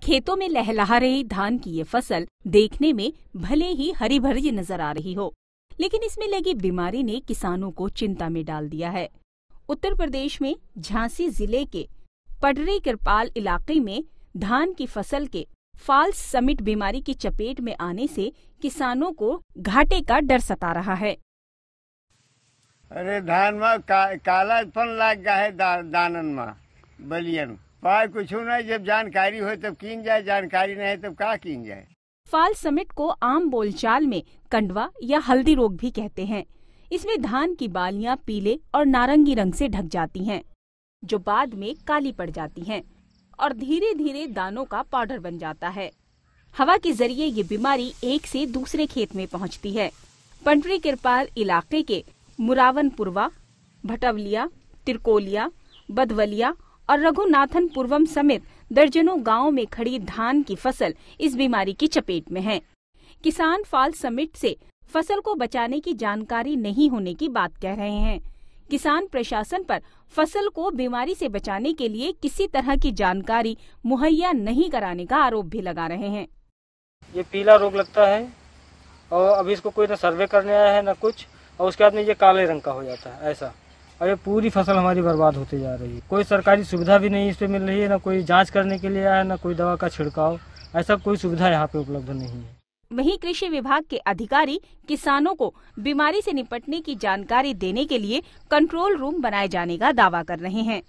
खेतों में लहलहा रही धान की ये फसल देखने में भले ही हरी भरी नजर आ रही हो, लेकिन इसमें लगी बीमारी ने किसानों को चिंता में डाल दिया है। उत्तर प्रदेश में झांसी जिले के पडरी किरपाल इलाके में धान की फसल के फॉल्स समिट बीमारी की चपेट में आने से किसानों को घाटे का डर सता रहा है। अरे धान में कालापन लग गया है दानन में बलियन पाए कुछ नहीं। जब जानकारी हो तब कीन जाए, जानकारी नहीं तब का कीन जाए। फॉल्स समिट को आम बोलचाल में कंडवा या हल्दी रोग भी कहते हैं। इसमें धान की बालियां पीले और नारंगी रंग से ढक जाती हैं, जो बाद में काली पड़ जाती हैं और धीरे धीरे दानों का पाउडर बन जाता है। हवा के जरिए ये बीमारी एक से दूसरे खेत में पहुंचती है। पडरी किरपाल इलाके के मुरावनपुरवा, भटवलिया, तिरकोलिया, बदवलिया और रघुनाथनपुरम समेत दर्जनों गांवों में खड़ी धान की फसल इस बीमारी की चपेट में है। किसान फॉल्स समिट से फसल को बचाने की जानकारी नहीं होने की बात कह रहे हैं। किसान प्रशासन पर फसल को बीमारी से बचाने के लिए किसी तरह की जानकारी मुहैया नहीं कराने का आरोप भी लगा रहे हैं। ये पीला रोग लगता है और अभी इसको कोई ना सर्वे करने आया है ना कुछ, और उसके बाद में ये काले रंग का हो जाता है ऐसा, और ये पूरी फसल हमारी बर्बाद होती जा रही है। कोई सरकारी सुविधा भी नहीं इस पे मिल रही है, ना कोई जांच करने के लिए आया, ना कोई दवा का छिड़काव, ऐसा कोई सुविधा यहाँ पे उपलब्ध नहीं है। वहीं कृषि विभाग के अधिकारी किसानों को बीमारी से निपटने की जानकारी देने के लिए कंट्रोल रूम बनाए जाने का दावा कर रहे हैं।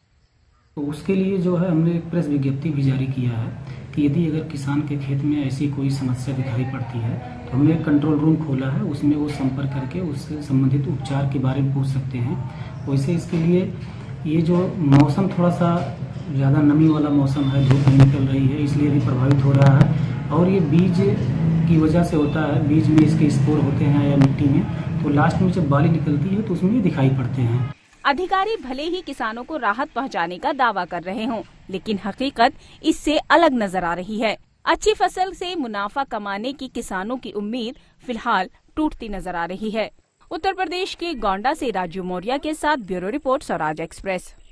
तो उसके लिए जो है हमने एक प्रेस विज्ञप्ति भी जारी किया है कि यदि अगर किसान के खेत में ऐसी कोई समस्या दिखाई पड़ती है तो हमने एक कंट्रोल रूम खोला है, उसमें वो संपर्क करके उससे संबंधित उपचार के बारे में पूछ सकते हैं। वैसे इसके लिए ये जो मौसम थोड़ा सा ज़्यादा नमी वाला मौसम है, धूप नहीं निकल रही है, इसलिए भी प्रभावित हो रहा है। और ये बीज की वजह से होता है, बीज में इसके स्पोर होते हैं या मिट्टी में, तो लास्ट में जब बाली निकलती है तो उसमें ये दिखाई पड़ते हैं। अधिकारी भले ही किसानों को राहत पहुंचाने का दावा कर रहे हों, लेकिन हकीकत इससे अलग नजर आ रही है। अच्छी फसल से मुनाफा कमाने की किसानों की उम्मीद फिलहाल टूटती नजर आ रही है। उत्तर प्रदेश के गोंडा से राजू मौर्य के साथ ब्यूरो रिपोर्ट स्वराज एक्सप्रेस।